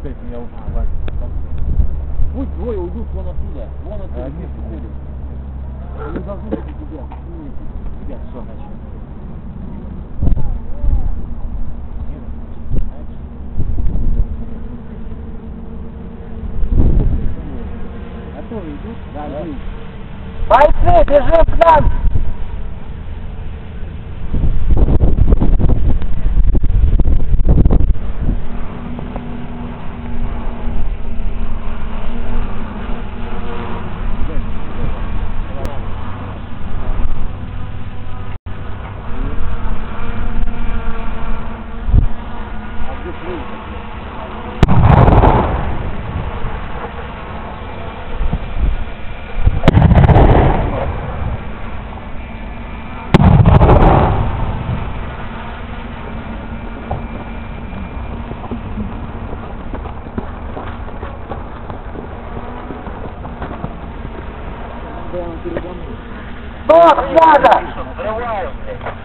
опять меня ушла. Пусть двое уйдут вон оттуда. Вон оттуда. Нет, уходят. Они должны быть у тебя. Ребят, все, начали. Готовы идут? Да, идут. Бойцы, бежим к нам! Бог надо! Взрываем, блядь.